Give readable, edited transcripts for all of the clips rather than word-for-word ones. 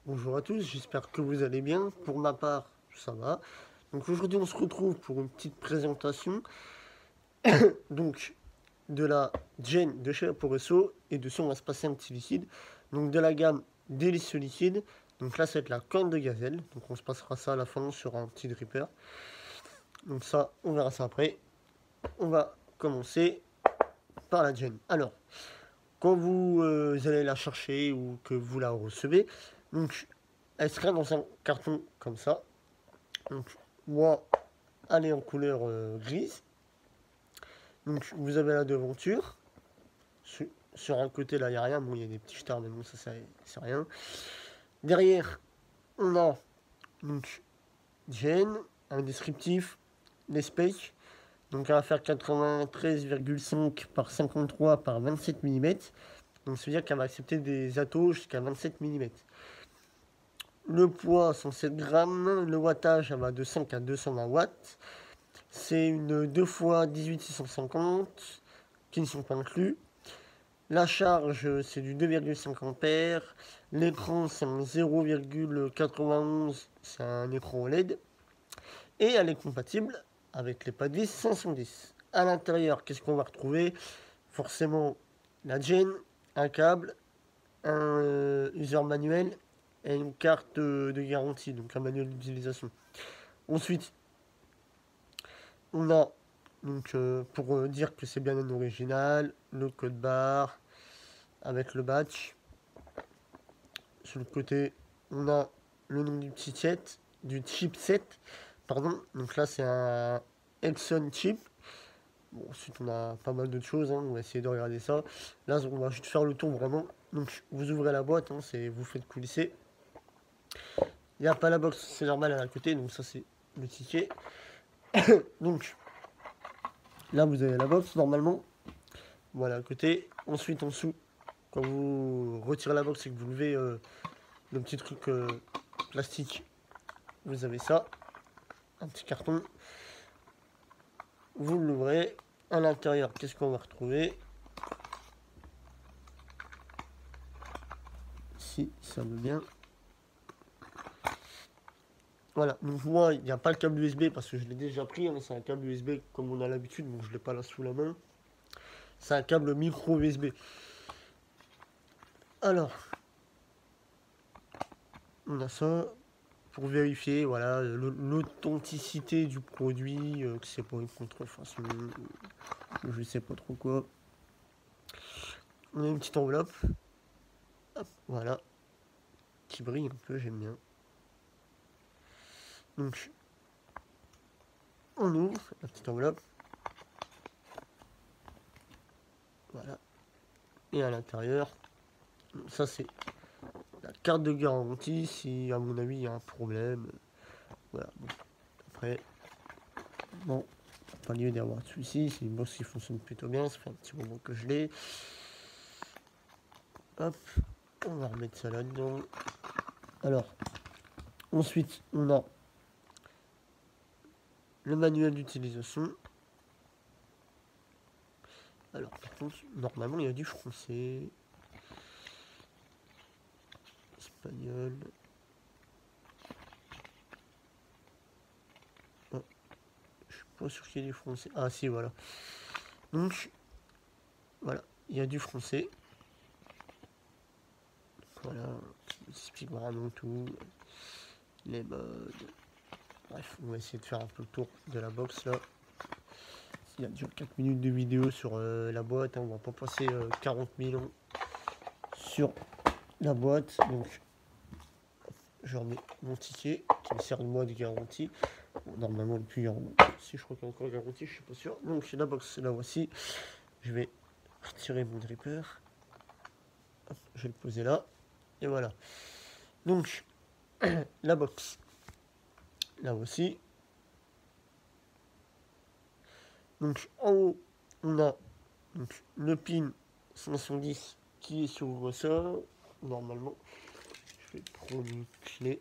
Bonjour à tous, j'espère que vous allez bien. Pour ma part, ça va. Donc aujourd'hui, on se retrouve pour une petite présentation donc de la Gen de chez Vaporesso et dessus on va se passer un petit liquide. Donc de la gamme délicieux liquide. Donc là, c'est la corne de gazelle. Donc on se passera ça à la fin sur un petit dripper. Donc ça, on verra ça après. On va commencer par la Gen. Alors, quand vous allez la chercher ou que vous la recevez, donc elle sera dans un carton comme ça. Donc moi, elle est en couleur grise. Donc vous avez la devanture. Sur un côté là, il n'y a rien. Bon, il y a des petits stars, mais bon, ça c'est rien. Derrière, on a donc Gen, un descriptif, les specs. Donc elle va faire 93,5 par 53 par 27 mm. Donc ça veut dire qu'elle va accepter des atos jusqu'à 27 mm. Le poids 107 grammes, le wattage elle va de 5 à 220 watts. C'est une 2 x 18650 qui ne sont pas inclus. La charge c'est du 2,5 A. L'écran c'est un 0,91, c'est un écran OLED. Et elle est compatible avec les PADVI 510. À l'intérieur, qu'est-ce qu'on va retrouver? Forcément la Gen, un câble, un user manuel et une carte de garantie, donc un manuel d'utilisation. Ensuite, on a, donc, pour dire que c'est bien un original, le code barre avec le batch. Sur le côté, on a le nom du chipset, pardon. Donc là, c'est un Epson chip. Bon, ensuite, on a pas mal d'autres choses, hein. On va essayer de regarder ça. Là, on va juste faire le tour vraiment. Donc, vous ouvrez la boîte, hein, vous faites coulisser. Il n'y a pas la box, c'est normal à côté, donc ça, c'est le ticket. Donc, là, vous avez la box, normalement. Voilà, à côté. Ensuite, en dessous, quand vous retirez la box et que vous levez le petit truc plastique, vous avez ça. Un petit carton. Vous l'ouvrez. À l'intérieur, qu'est-ce qu'on va retrouver? Si ça veut bien. Voilà, donc moi, il n'y a pas le câble USB parce que je l'ai déjà pris, hein. C'est un câble USB comme on a l'habitude, donc je ne l'ai pas là sous la main. C'est un câble micro USB. Alors, on a ça pour vérifier voilà, l'authenticité du produit, que c'est pas une contrefaçon, je sais pas trop quoi. On a une petite enveloppe, hop, voilà, qui brille un peu, j'aime bien. Donc, on ouvre la petite enveloppe. Voilà. Et à l'intérieur, ça c'est la carte de garantie si à mon avis il y a un problème. Voilà. Bon. Après, bon, pas lieu d'avoir de soucis. C'est une box qui fonctionne plutôt bien. Ça fait un petit moment que je l'ai. Hop, on va remettre ça là-dedans. Alors, ensuite, on a le manuel d'utilisation. Alors, par contre, normalement, il y a du français, espagnol. Oh, je suis pas sûr qu'il y ait du français. Ah, si, voilà. Donc, voilà, il y a du français. Voilà, on explique vraiment tout. Les modes. Bref, on va essayer de faire un peu le tour de la box là. Il y a déjà 4 minutes de vidéo sur la boîte, hein. On va pas passer 40 000 ans sur la boîte. Donc, je remets mon ticket qui me sert de mois de garantie. Bon, normalement, le plus garantie. Si je crois qu'il y a encore garantie, je suis pas sûr. Donc, la box, la voici. Je vais retirer mon dripper. Hop, je vais le poser là. Et voilà. Donc, la box. Là aussi. Donc en haut, on a donc, le pin 510 qui est sur le ressort. Normalement, je vais prendre une clé.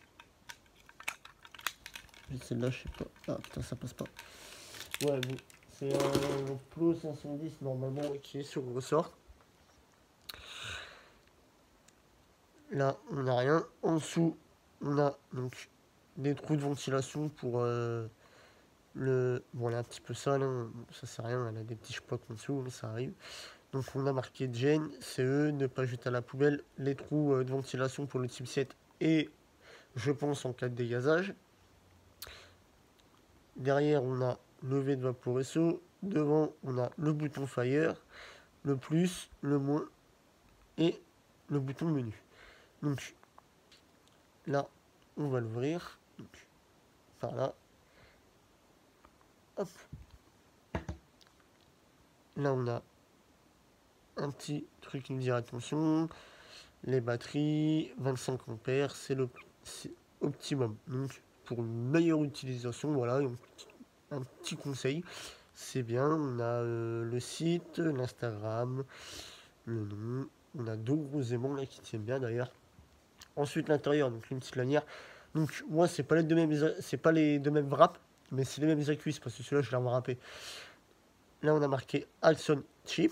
Celle-là, je sais pas. Ah putain, ça passe pas. Ouais, bon, c'est un Plo 510 normalement qui est sur le ressort. là, on n'a rien. En dessous, on a donc des trous de ventilation pour le... Bon, elle est un petit peu sale, hein. Ça sert à rien, elle a des petits spots en dessous, mais ça arrive. Donc on a marqué Jane, CE, ne pas jeter à la poubelle, les trous de ventilation pour le type 7 et je pense en cas de dégazage. Derrière on a levé de Vaporesso, devant on a le bouton Fire, le plus, le moins et le bouton menu. Donc là on va l'ouvrir, par là. Hop. Là on a un petit truc qui nous dit attention, les batteries, 25 ampères, c'est optimum. Donc pour une meilleure utilisation, voilà, un petit conseil, c'est bien. On a le site, l'Instagram, le nom, on a deux gros aimants là qui tiennent bien d'ailleurs. Ensuite l'intérieur, donc une petite lanière. Donc moi c'est pas les deux mêmes wraps, mais c'est les mêmes accuses parce que celui-là je l'ai wrappé. Là on a marqué Alson Chip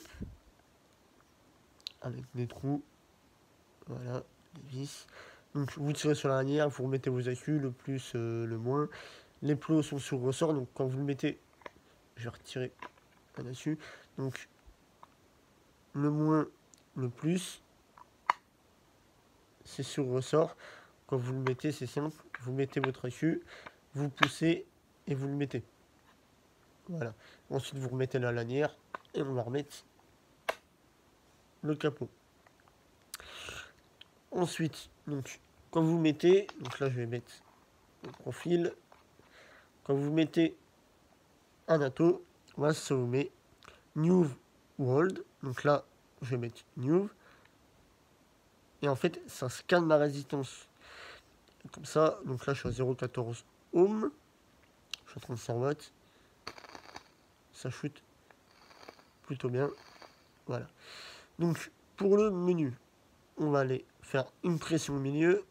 avec des trous, voilà, des vis. Donc vous tirez sur la lanière, vous remettez vos accus, le plus, le moins. Les plots sont sur ressort, donc quand vous le mettez, je vais retirer là-dessus. Donc le moins, le plus, c'est sur ressort. Quand vous le mettez, c'est simple. Vous mettez votre accu, vous poussez et vous le mettez. Voilà. Ensuite, vous remettez la lanière et on va remettre le capot. Ensuite, donc, quand vous mettez, donc là je vais mettre le profil. Quand vous mettez un atto, voilà, ça vous met New World. Donc là, je vais mettre New. Et en fait, ça scanne ma résistance. Comme ça, donc là, je suis à 0,14 ohm. Je suis à 35 watts. Ça chute plutôt bien. Voilà. Donc, pour le menu, on va aller faire une pression au milieu.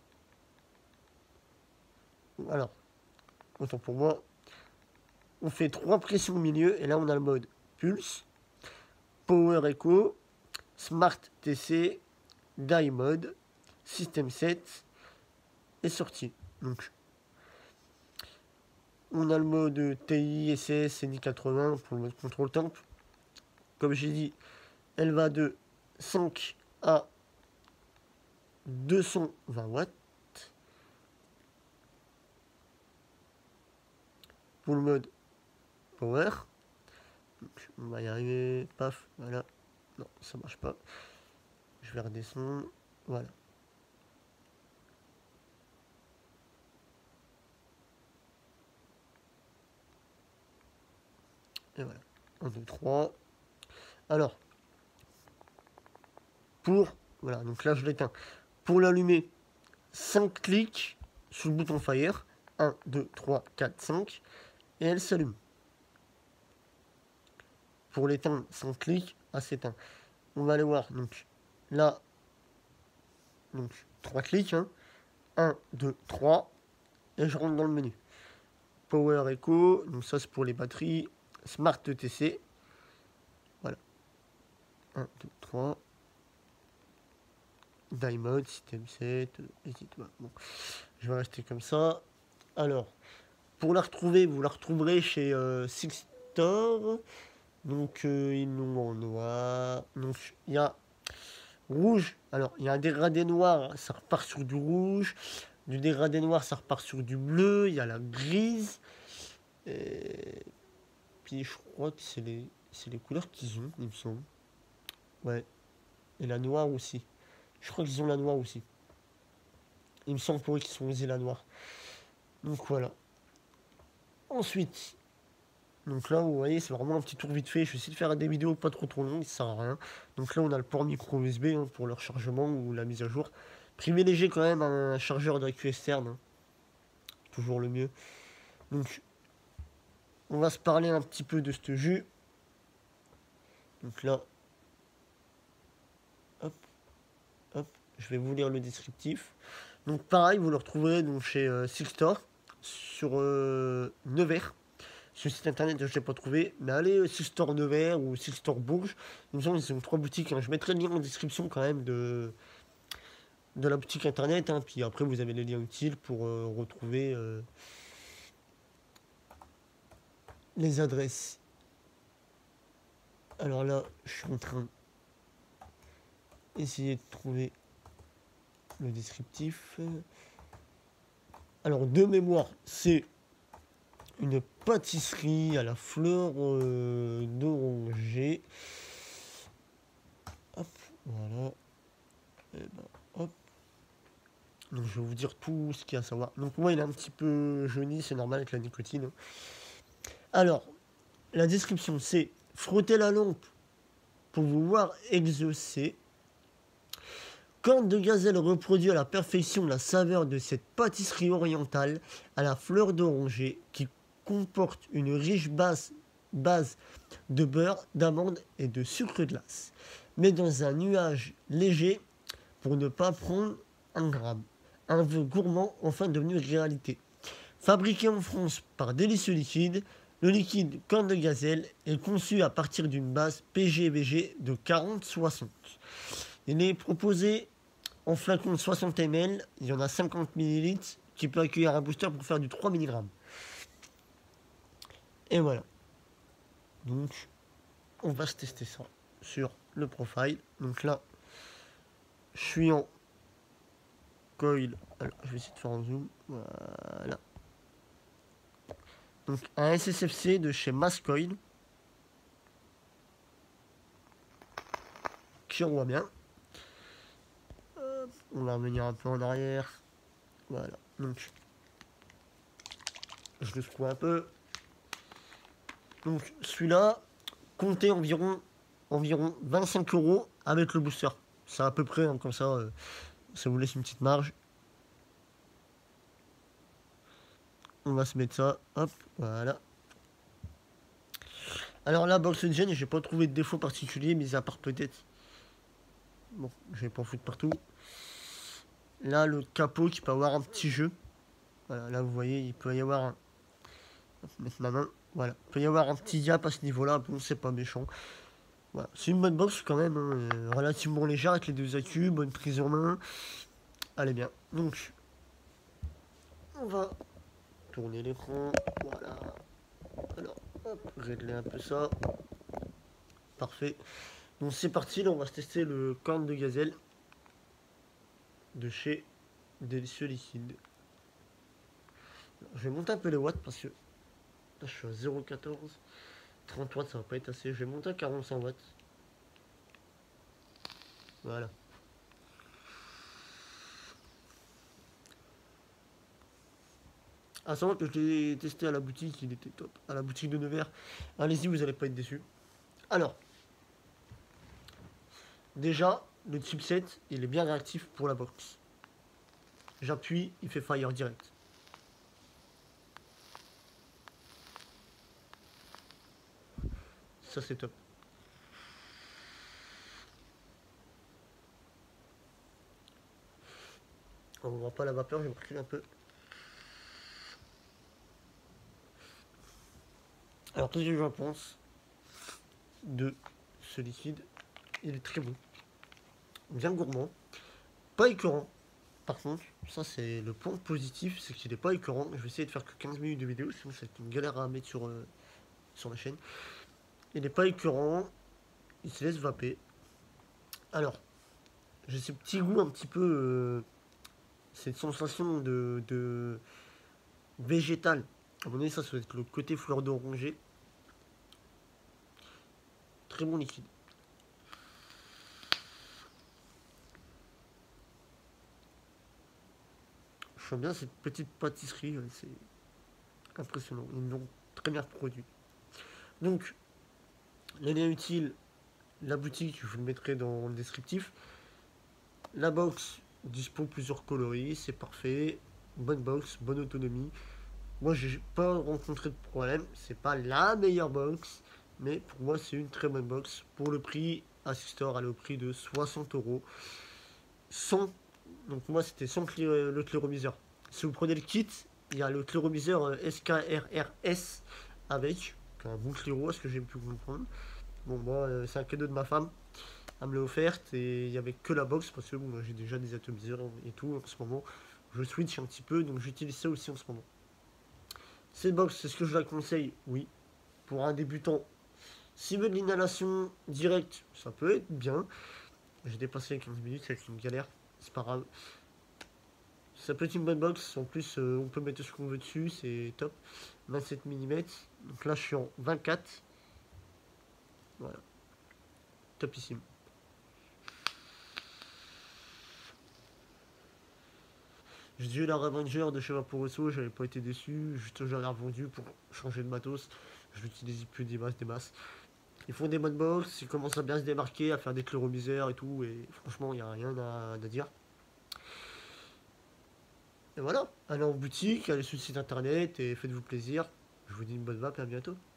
Alors, autant pour moi. On fait 3 pressions au milieu. Et là, on a le mode Pulse, Power Echo, Smart TC, Die Mode, System 7 et sortie. Donc, on a le mode TI, SS, NI80 pour le mode contrôle temp. Comme j'ai dit, elle va de 5 à 220 watts. Pour le mode Power. Donc, on va y arriver. Paf, voilà. Non, ça marche pas. Je vais redescendre. Voilà. Et voilà. 1, 2, 3. Alors, voilà, donc là je l'éteins. Pour l'allumer, 5 clics sur le bouton Fire. 1, 2, 3, 4, 5. Et elle s'allume. Pour l'éteindre, 5 clics, s'éteint. On va aller voir, donc là, donc 3 clics. 1, 2, 3. Et je rentre dans le menu. Power Echo, donc ça c'est pour les batteries. Smart TC. Voilà. 1, 2, 3. Die Mode, System 7, bon, je vais rester comme ça. Alors, pour la retrouver, vous la retrouverez chez Sixstore. Donc, ils l'ont en noir. Donc, il y a rouge. Alors, il y a un dégradé noir, ça repart sur du rouge. Du dégradé noir, ça repart sur du bleu. Il y a la grise. Et puis, je crois que c'est les couleurs qu'ils ont, il me semble. Ouais. Et la noire aussi. Je crois qu'ils ont la noire aussi. Il me semble pour eux qu'ils sont usés la noire. Donc voilà. Ensuite, donc là, vous voyez, c'est vraiment un petit tour vite fait. Je vais essayer de faire des vidéos pas trop longues, ça sert à rien. Donc là, on a le port micro USB pour leur chargement ou la mise à jour. Privilégiez quand même un chargeur d'accu externe. Toujours le mieux. Donc, on va se parler un petit peu de ce jus. Donc là, hop, hop, je vais vous lire le descriptif. Donc pareil, vous le retrouverez donc chez Sixstore sur Nevers. Sur le site internet, je ne l'ai pas trouvé. Mais allez, Sixstore Nevers ou Sixstore Bourges. Il me semble qu'ils ont 3 boutiques. Je mettrai le lien en description quand même de la boutique internet, hein, puis après vous avez les liens utiles pour retrouver les adresses. Alors là, je suis en train d'essayer de trouver le descriptif. Alors, de mémoire, c'est une pâtisserie à la fleur d'oranger. Hop, voilà. Et ben, hop. Donc, je vais vous dire tout ce qu'il y a à savoir. Donc, moi, il est un petit peu jauni, c'est normal avec la nicotine. Alors, la description, c'est frotter la lampe pour vous voir exaucer. Corne de gazelle reproduit à la perfection la saveur de cette pâtisserie orientale à la fleur d'oranger qui comporte une riche base de beurre, d'amande et de sucre glace, mais dans un nuage léger pour ne pas prendre un gramme. Un vœu gourmand enfin devenu réalité. Fabriqué en France par Délicieux Liquide, le liquide corne de gazelle est conçu à partir d'une base PGVG de 40-60. Il est proposé en flacon de 60 ml, il y en a 50 ml qui peut accueillir un booster pour faire du 3 mg. Et voilà. Donc, on va se tester ça sur le profile. Donc là, je suis en coil. Alors, je vais essayer de faire en zoom. Voilà. Donc, un SSFC de chez Mascoil. Qui on voit bien. On va revenir un peu en arrière. Voilà. Donc, je le secoue un peu. Donc, celui-là, comptez environ 25 € avec le booster. C'est à peu près, hein, comme ça, ça vous laisse une petite marge. On va se mettre ça, hop, voilà. Alors là, box gen, j'ai pas trouvé de défaut particulier, mais à part peut-être. Bon, je vais pas en foutre partout. Là, le capot qui peut avoir un petit jeu. Voilà, là vous voyez, il peut y avoir un. Mettre ma main. Voilà, il peut y avoir un petit diap à ce niveau-là. Bon, c'est pas méchant. Voilà. C'est une bonne box quand même, hein, relativement légère avec les deux accus, bonne prise en main. Allez bien. Donc, on va tourner l'écran. Voilà. Alors, hop, régler un peu ça. Parfait. Donc c'est parti, là on va se tester le corne de gazelle de chez Délicieux Liquide. Je vais monter un peu les watts parce que là je suis à 0,14. 30 watts ça va pas être assez. Je vais monter à 45 watts. Voilà. À savoir que je l'ai testé à la boutique, il était top. À la boutique de Nevers. Allez-y, vous allez pas être déçus. Alors, déjà, le chipset, il est bien réactif pour la box. J'appuie, il fait fire direct. Ça, c'est top. On ne voit pas la vapeur, je vais me reculer un peu. Alors, qu'est-ce que j'en pense de ce liquide? Il est très bon. Bien gourmand. Pas écœurant. Par contre, ça c'est le point positif, c'est qu'il n'est pas écœurant. Je vais essayer de faire que 15 minutes de vidéo, sinon c'est une galère à mettre sur la chaîne. Il n'est pas écœurant. Il se laisse vaper. Alors, j'ai ce petit goût un petit peu... cette sensation de végétal. À mon avis, ça doit être le côté fleur d'oranger. Très bon liquide. Je sens bien cette petite pâtisserie, c'est impressionnant. Ils l'ont très bien produit. Donc, les liens utiles, la boutique, je vous le mettrai dans le descriptif. La box dispo plusieurs coloris, c'est parfait. Bonne box, bonne autonomie. Moi, j'ai pas rencontré de problème. C'est pas la meilleure box, mais pour moi, c'est une très bonne box. Pour le prix, Assistor, elle est au prix de 60 €. Sans, donc moi, c'était sans le clairomiseur. Si vous prenez le kit, il y a le clairomiseur SKRRS avec un bon clairo, à ce que j'ai pu comprendre. Bon, moi, c'est un cadeau de ma femme. elle me l'a offerte et il y avait que la box parce que bon, j'ai déjà des atomiseurs et tout en ce moment. Je switch un petit peu, donc j'utilise ça aussi en ce moment. Cette box, est-ce que je la conseille? Oui. Pour un débutant, s'il veut de l'inhalation directe, ça peut être bien. J'ai dépassé les 15 minutes avec une galère, c'est pas grave. Ça peut être une bonne box, en plus on peut mettre ce qu'on veut dessus, c'est top. 27 mm, donc là je suis en 24. Voilà, topissime. J'ai déjà eu la Ravager de chez Vaporesso, j'avais pas été déçu, juste j'avais revendu pour changer de matos. Je l'utilise plus des masses. Ils font des bonnes box, ils commencent à bien se démarquer, à faire des chloromiseurs et tout, et franchement, il n'y a rien à dire. Et voilà, allez en boutique, allez sur le site internet et faites-vous plaisir. Je vous dis une bonne vape et à bientôt.